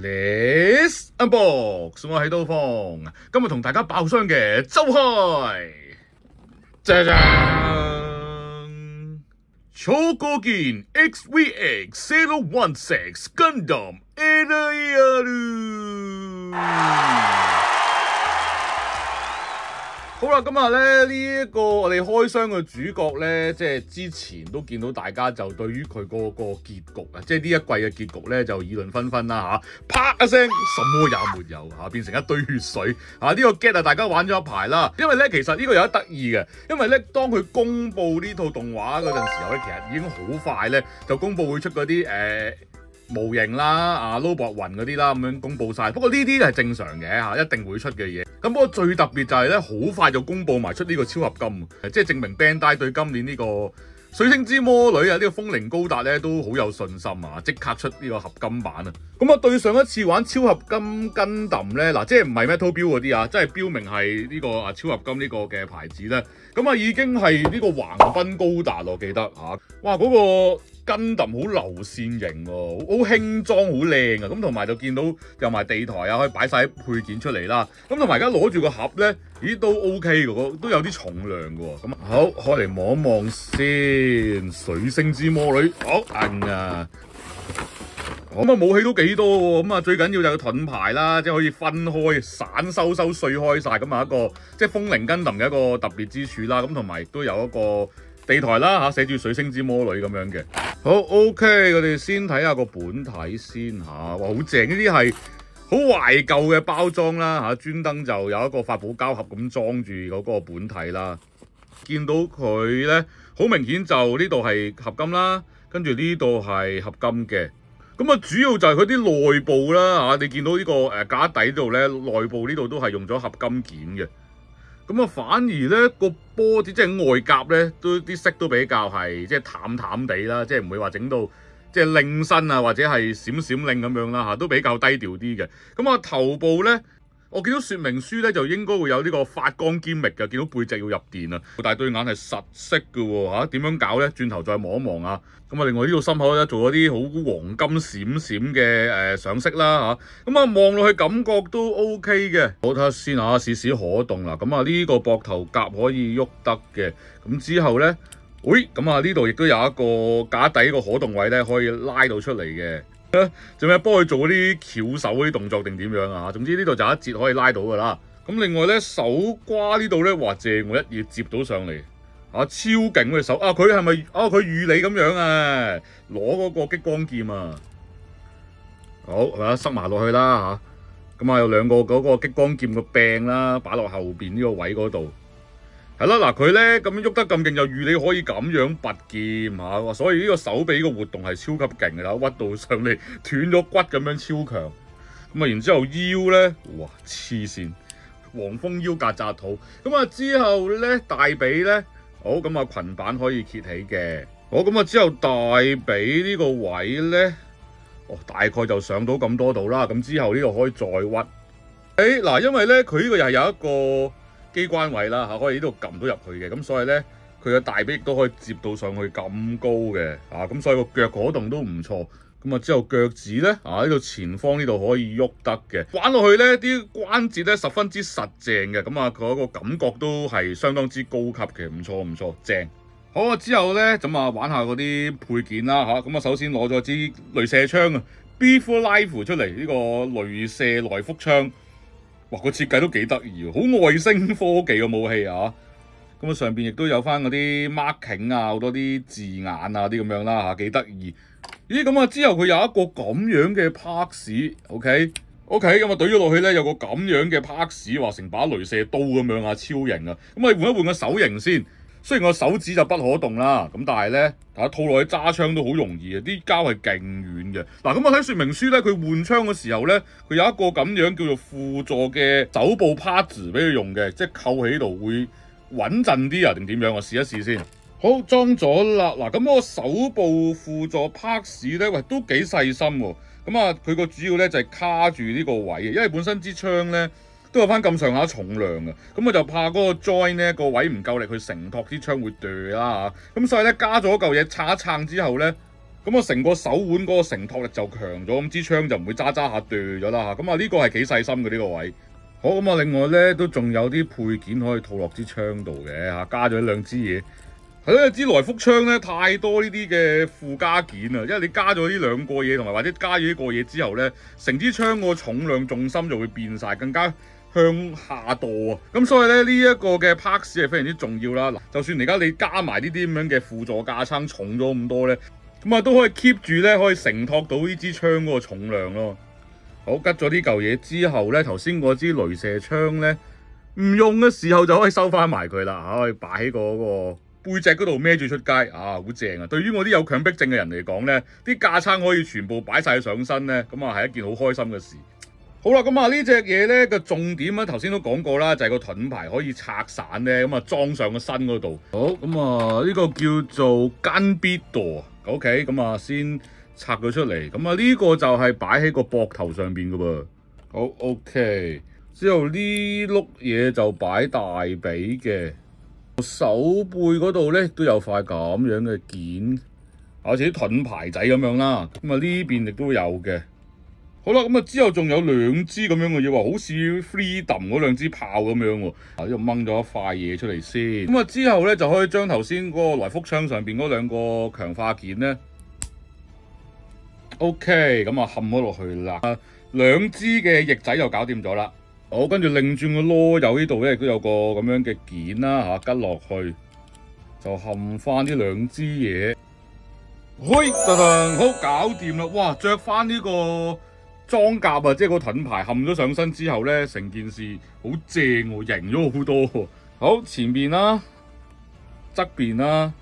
Let's unbox， 我係刀鋒，今日同大家爆箱嘅周開，짜잔超過件 XVX 016 Gundam NAR。好啦，今日咧呢一個我哋開箱嘅主角咧，即係之前都見到大家就對於佢嗰個結局啊，即係呢一季嘅結局咧就議論紛紛啦嚇，啪一聲，什麼也沒有嚇，變成一堆血水嚇。呢個 get 啊，大家玩咗一排啦，因為咧其實呢個有得得意嘅，因為咧當佢公布呢套動畫嗰陣時候咧，其實已經好快咧就公布會出嗰啲模型啦、撈薄雲嗰啲啦，咁樣公布晒。不過呢啲係正常嘅嚇，一定會出嘅嘢。咁不過最特別就係咧，好快就公布埋出呢個超合金，即係證明 Bandai 對今年呢個水星之魔女啊，呢個風靈高達咧都好有信心啊！即刻出呢個合金版啊！咁啊，對上一次玩超合金 Gundam咧，嗱，即係唔係 Metal Build 嗰啲啊，即係標明係呢個超合金呢個嘅牌子咧，咁啊已經係呢個橫濱高達我記得嚇，哇嗰個 Gundam 好流線型喎，好輕裝好靚啊！咁同埋就見到有埋地台啊，可以擺晒啲配件出嚟啦。咁同埋而家攞住個盒咧，咦都 OK 嘅，都有啲重量嘅喎。咁好，開嚟望一望先，水星之魔女好硬啊！咁啊武器都幾多喎，咁啊最緊要就係盾牌啦，即係可以分開散收碎開晒，咁啊一個即係風靈 Gundam嘅一個特別之處啦。咁同埋亦都有一個地台啦嚇，寫住水星之魔女咁樣嘅。好 OK， 我哋先睇下個本體先嚇，哇好正！呢啲係好懷舊嘅包裝啦嚇，專登就有一個發泡膠盒咁裝住嗰個本體啦。見到佢咧，好明顯就呢度係合金啦，跟住呢度係合金嘅。咁啊，主要就係佢啲內部啦嚇，你見到呢個架底度咧，內部呢度都係用咗合金件嘅。咁啊，反而咧個波子即係外甲咧，都啲色都比較係即係淡淡地啦，即係唔會話整到即係令身啊，或者係閃閃令咁樣啦嚇，都比較低調啲嘅。咁啊，頭部咧，我見到說明書咧就應該會有呢個發光兼力嘅，見到背脊要入電啊，但係對眼係實色嘅喎嚇，點樣搞咧？轉頭再望一望啊！咁啊，另外呢度心口咧做咗啲好黃金閃閃嘅上色啦嚇，咁啊望落去感覺都 OK 嘅。好睇下先嚇，試試可動啦。咁啊呢個膊頭甲可以喐得嘅，咁之後咧，咁啊呢度亦都有一個架底個可動位咧，可以拉到出嚟嘅。做咩幫佢做嗰啲翹手嗰啲動作定點樣啊？總之呢度就一節可以拉到噶啦。咁另外咧手瓜呢度咧，哇正，我一嘢接到上嚟。超勁嘅手啊！佢係咪佢與你咁樣啊？攞嗰個激光劍啊！好係咪塞埋落去啦嚇？咁啊有兩個嗰個激光劍嘅柄啦，擺落後邊呢個位嗰度。係啦，嗱佢咧咁樣喐得咁勁，就與你可以咁樣拔劍嚇，所以呢個手臂個活動係超級勁嘅啦，屈到上嚟斷咗骨咁樣超強。咁啊然之後腰咧，哇黐線，黃蜂腰曱甴肚。咁啊之後咧大髀咧。好咁啊，裙版可以揭起嘅。好咁啊，之後大髀呢個位咧，大概就上到咁多度啦。咁之後呢度可以再屈。嗱，因為咧佢呢個又係有一個機關位啦嚇，可以呢度撳到入去嘅。咁所以咧，佢嘅大髀亦都可以接到上去咁高嘅。咁所以個腳可動都唔錯。咁啊之後腳趾咧，呢度前方呢度可以喐得嘅，玩落去咧啲關節咧十分之實淨嘅，咁啊佢嗰個感覺都係相當之高級嘅，唔錯，正。好啊，之後咧咁啊玩下嗰啲配件啦嚇，咁啊首先攞咗支鐳射槍啊 B4 Life 出嚟，呢個鐳射來福槍，哇個設計都幾得意喎，好外星科技嘅武器啊！咁啊上邊亦都有翻嗰啲 marking 啊，好多啲字眼啊啲咁樣啦嚇，幾得意。咦咁啊之後佢有一個咁樣嘅 parts，OK， 咁啊懟咗落去咧有個咁樣嘅 parts，話成把鐳射刀咁樣啊，超型啊！咁啊換一換個手型先，雖然個手指就不可動啦，咁但係咧大家套落去揸槍都好容易啊，啲膠係勁軟嘅。嗱咁我睇說明書咧，佢換槍嘅時候咧，佢有一個咁樣叫做輔助嘅手部 parts 俾佢用嘅，即係扣喺度會穩陣啲啊定點樣？我試一試先。好，裝咗啦，嗱咁我手部輔助 parts 咧，喂都幾細心喎。咁啊，佢個主要咧就係卡住呢個位嘅，因為本身支槍咧都有翻咁上下重量嘅，咁我就怕嗰個 join 咧個位唔夠力去承托支槍會掉啦嚇，咁所以咧加咗嚿嘢撐一撐之後咧， 咁啊成個手腕嗰個承托力就強咗，咁支槍就唔會揸下斷咗啦嚇。咁啊呢個係幾細心嘅呢個位。好，咁啊另外咧都仲有啲配件可以套落支槍度嘅嚇，加咗兩支嘢。係咯，支來福槍咧太多呢啲嘅附加件啊，因為你加咗呢兩個嘢，同埋或者加咗呢個嘢之後咧，成支槍個重量重心就會變晒，更加向下墮啊！咁所以咧呢一個嘅 parts 係非常之重要啦。嗱，就算而家你加埋呢啲咁樣嘅輔助架撐重咗咁多咧，咁啊都可以 keep 住咧，可以承托到呢支槍嗰個重量咯。好，吉咗呢嚿嘢之後咧，頭先嗰支雷射槍咧唔用嘅時候就可以收翻埋佢啦，可以擺喺嗰個背脊嗰度孭住出街啊，好正啊！對於我啲有強迫症嘅人嚟講咧，啲架撐可以全部擺晒上身咧，咁啊係一件好開心嘅事。好啦，咁啊呢隻嘢咧嘅重點啊，頭先都講過啦，就係個盾牌可以拆散咧，咁啊裝上個身嗰度。好，咁啊呢個叫做 gun bit door，OK，咁啊先拆咗出嚟，咁啊呢個就係擺喺個膊頭上邊噶噃。好 ，OK， 之後呢碌嘢就擺大髀嘅。手背嗰度咧都有塊咁樣嘅件，好似啲盾牌仔咁樣啦。咁啊呢邊亦都有嘅。好啦，咁啊之後仲有兩支咁樣嘅嘢喎，好似 Freedom 嗰兩支炮咁樣喎。啊呢度掹咗一塊嘢出嚟先。咁啊之後咧就可以將頭先嗰個來福槍上邊嗰兩個強化件咧 ，OK， 咁啊冚咗落去啦。兩支嘅翼仔就搞掂咗啦。好，跟住擰轉個囉柚呢度咧，亦都有個咁樣嘅件啦嚇，吉落去就冚翻呢兩支嘢。嘿，噔噔，好搞掂啦！哇，着翻呢個裝甲啊，即係個盾牌冚咗上身之後咧，成件事好正喎，型咗好多喎。好，前邊啦、側邊啦，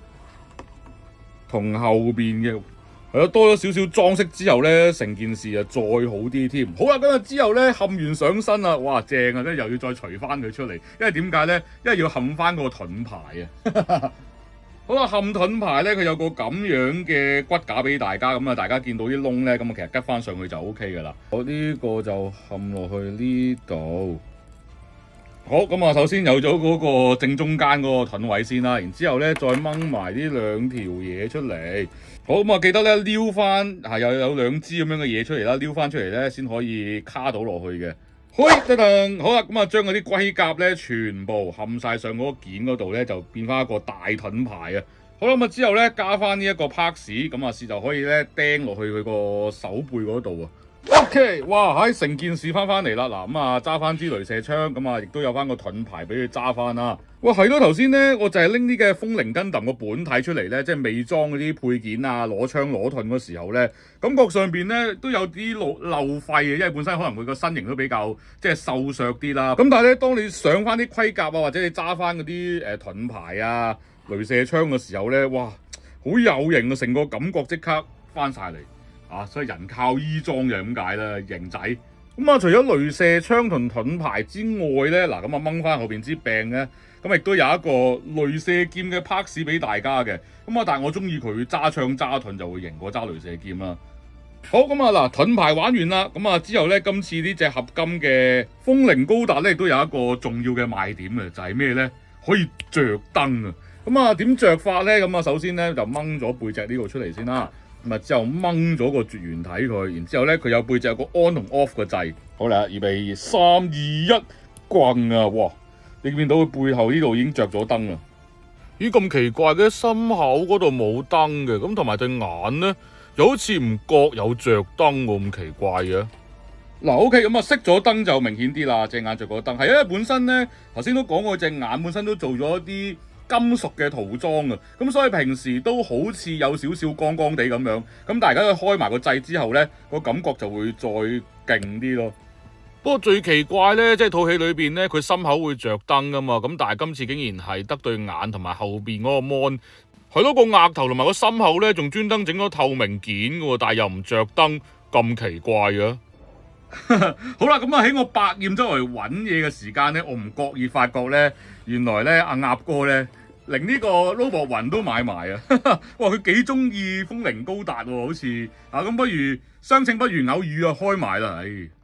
同後邊嘅。係咯，多咗少少裝飾之後咧，成件事就再好啲添。好啦，咁啊之後咧冚完上身啦，哇正啊！咧又要再除翻佢出嚟，因為點解咧？因為要冚翻個盾牌啊。好啦，冚盾牌咧，佢有個咁樣嘅骨架俾大家，咁啊大家見到啲窿咧，咁啊其實吉翻上去就 O K 噶啦。我呢個就冚落去呢度。好，咁啊首先有咗嗰個正中間嗰個盾位先啦，然之後咧再掹埋呢兩條嘢出嚟。好，咁啊記得咧撩翻又有兩支咁樣嘅嘢出嚟啦，撩翻出嚟咧先可以卡到落去嘅。嘿，得噔，好啦，咁啊將嗰啲龜甲咧全部冚晒上嗰個件嗰度咧，就變翻一個大盾牌啊！好啦，咁啊之後咧加翻呢一個 parts， 咁啊就可以咧釘落去佢個手背嗰度啊。OK， 哇，喺成件事翻嚟啦，嗱咁啊揸翻支雷射槍，咁啊亦都有翻個盾牌俾佢揸翻啦。哇，係咯，頭先咧我就係拎啲嘅風靈根揼個本體出嚟咧，即係未裝嗰啲配件啊，攞槍攞盾嗰時候咧，感覺上邊咧都有啲漏廢嘅，因為本身可能佢個身形都比較即係瘦削啲啦。咁但係咧，當你上翻啲盔甲啊，或者你揸翻嗰啲盾牌啊、雷射槍嘅時候咧，哇，好有型啊！成個感覺即刻翻晒嚟。啊，所以人靠衣裝就係咁解啦，型仔。咁啊，除咗雷射槍同盾牌之外咧，嗱咁啊掹翻後邊支柄咧，咁亦都有一個雷射劍嘅 parts 俾大家嘅。咁啊，但係我中意佢揸槍揸盾就會型過揸雷射劍啦。好，咁啊嗱，盾牌玩完啦，咁啊之後咧，今次呢隻合金嘅風靈高達咧，亦都有一個重要嘅賣點嘅，就係咩咧？可以着燈啊！咁啊點着法咧？咁啊首先咧就掹咗背脊呢個出嚟先啦。咁啊之後掹咗個絕緣體佢，然之後咧佢有背脊有個 on 同 off 嘅掣。好啦，預備3、2、1，棍啊！哇，你見到佢背後呢度已經着咗燈啦。咦，咁奇怪嘅，心口嗰度冇燈嘅，咁同埋對眼咧又好似唔覺有着燈喎，咁奇怪嘅。嗱 ，OK， 咁啊熄咗燈就明顯啲啦，隻眼着咗燈。係因為本身咧頭先都講過，隻眼本身都做咗啲金屬嘅塗裝啊，咁所以平時都好似有少少光光地咁樣，咁大家開埋個掣之後咧，個感覺就會再勁啲咯。不過最奇怪咧，即係套戲裏邊咧，佢心口會着燈噶嘛，咁但係今次竟然係得對眼同埋後邊嗰個 mon， 係咯，個額頭同埋個心口咧，仲專登整咗透明件嘅，但係又唔着燈，咁奇怪嘅。好啦，咁啊喺我百厭周圍揾嘢嘅時間咧，我唔覺意發覺咧，原來咧阿鴨哥咧，連呢個 Robo 雲都買埋啊！哇，佢幾中意風靈高達喎，好似啊，咁不如相稱不如偶遇啊，開埋啦，唉。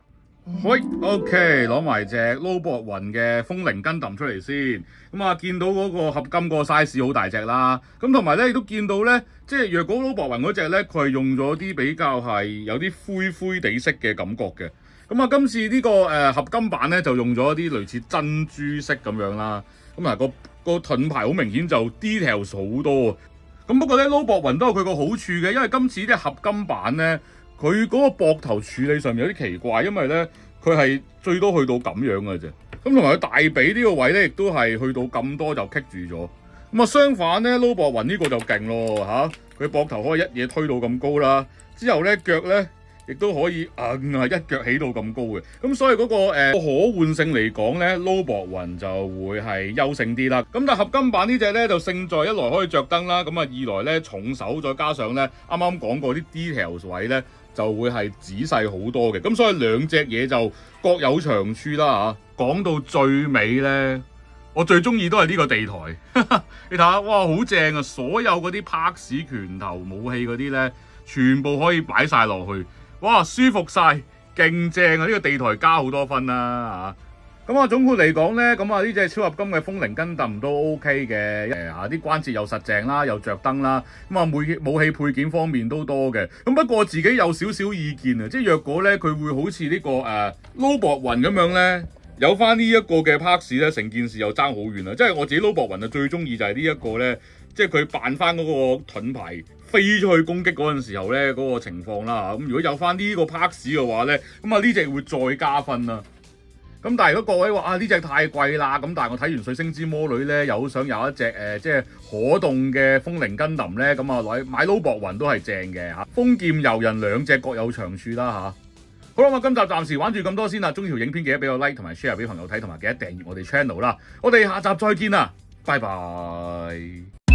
喂，OK，攞埋隻撈博雲嘅風靈根揼出嚟先。咁啊，見到嗰個合金個 size 好大隻啦。咁同埋咧，亦都見到咧，即係若果撈博雲嗰隻咧，佢係用咗啲比較係有啲灰灰地色嘅感覺嘅。咁啊，今次呢個合金版咧就用咗一啲類似珍珠色咁樣啦。咁啊，個盾牌好明顯就 details 好多。咁不過咧，撈博雲都有佢個好處嘅，因為今次啲合金版咧。佢嗰個膊頭處理上面有啲奇怪，因為咧佢係最多去到咁樣嘅啫。咁同埋佢大髀呢個位咧，亦都係去到咁多就棘住咗。咁啊，相反咧，撈博雲呢個就勁咯嚇，佢膊頭可以一嘢推到咁高啦，之後咧腳咧亦都可以一腳起到咁高嘅。咁所以嗰個可換性嚟講咧，撈博雲就會係優勝啲啦。咁但係合金版呢隻咧就勝在一來可以着燈啦，咁啊二來咧重手，再加上咧啱啱講過啲 details 位咧。就會係仔細好多嘅，咁所以兩隻嘢就各有長處啦嚇。講到最尾咧，我最中意都係呢個地台，你睇下，哇，好正啊！所有嗰啲拍屎拳頭武器嗰啲咧，全部可以擺晒落去，哇，舒服晒，勁正啊！呢個地台加好多分啦嚇。咁啊，總括嚟講咧，咁啊呢隻超合金嘅風靈根揼都 OK 嘅，啲關節又實淨啦，又着燈啦，咁啊武器配件方面都多嘅。咁不過自己有少少意見啊，即係若果咧佢會好似呢個撈博雲咁樣咧，有翻呢一個嘅 parts 咧，成件事又爭好遠啦。即係我自己撈博雲啊，最中意就係呢一個咧，即係佢扮翻嗰個盾牌飛出去攻擊嗰陣時候咧嗰個情況啦。咁如果有翻呢個 parts 嘅話咧，咁啊呢隻會再加分啦。咁但係如果各位話呢隻太貴啦，咁但係我睇完《水星之魔女》咧，又好想有一隻即係可動嘅風靈根揼咧，咁啊買撈博雲都係正嘅嚇。風劍遊人兩隻各有長處啦嚇。好啦，我今集暫時玩住咁多先啦。中意條影片記得俾個 like 同埋 share 俾朋友睇，同埋記得訂閱我哋 channel 啦。我哋下集再見啦，拜拜。